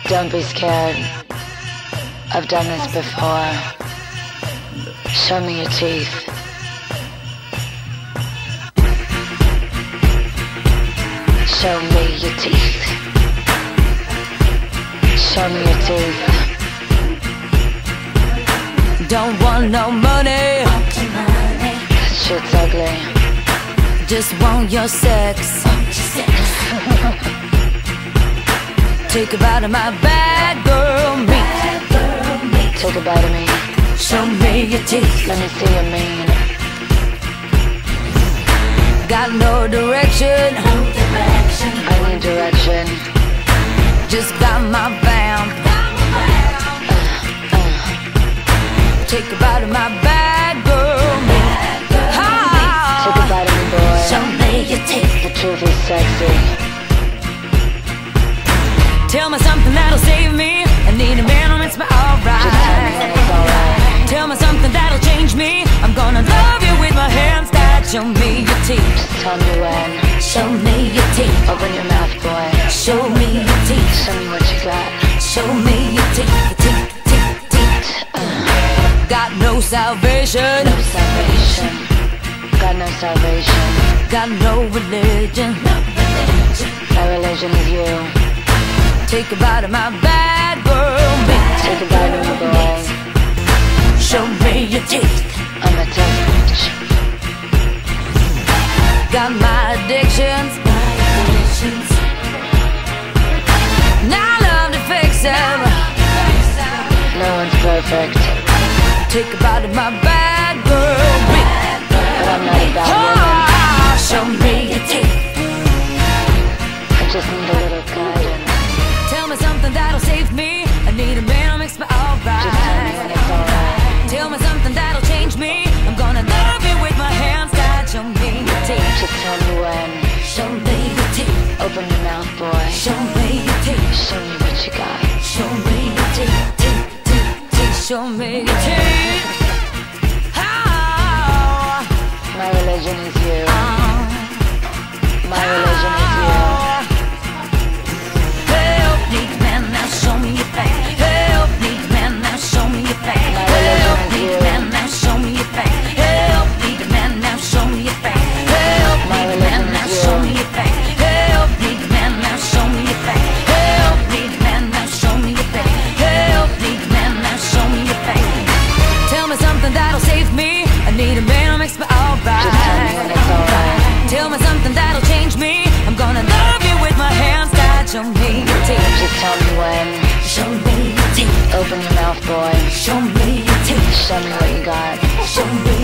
Don't be scared. I've done this before. Show me your teeth. Show me your teeth. Show me your teeth. Don't want no money. That shit's ugly. Just want your sex. Take a bite of my bad girl meat. Take a bite of me. Show me your teeth. Let me see your mean. Got no direction. I need direction. Just got my vamp. Take a bite of my bad girl meat. Take a bite of me, boy. Show me your teeth. The truth is sexy. Tell me something that'll save me. I need a man who makes me Just tell me when alright. it's alright. Tell me something that'll change me. I'm gonna love you with my hands tied. Show me your teeth. Just tell me when. Show me your teeth. Open your mouth, boy. Show me your teeth. Show me what you got. Show me your teeth. Teeth, teeth, teeth. Got no salvation. No salvation. Got no salvation. Got no religion. My religion is you. Take a bite of my bad girl meat. Take a bite of me, boy. Show me your teeth. I'm a tough bitch. Got my addictions. Now I love to fix them. No one's perfect, Take a bite of my bad girl meat. but I'm not a bad woman. Show me your teeth. I just need a little guidance. Tell me something that'll save me. I need a man who makes me Just tell me when alright. it's alright. Tell me something that'll change me. I'm gonna love you with my hands tied. Show me your teeth. Just tell me when. Show me your teeth. Open your mouth, boy. Show me your teeth. Show me what you got. Show me your teeth. Teeth, teeth, teeth. Show me your teeth. Oh, My religion is you. oh, My religion is you. help me, man, now show me your face. Help me, man, now show me your face. My religion Help is me, you. man, now show me your face. Help me, man, now show me your face. Help My me, religion man, now is show you. me your face. Help me, man, now show me your face. Help me, man, now show me your face. Help me, man, now show me your face. Tell me something that'll save me. I need a man who makes me alright. Just tell me when it's alright. Tell me something that'll change me. I'm gonna love you with my hands tied. Show me your teeth. Just tell me when. Show me your teeth. Open your mouth, boy. Show me your teeth. Show me what you got. Show me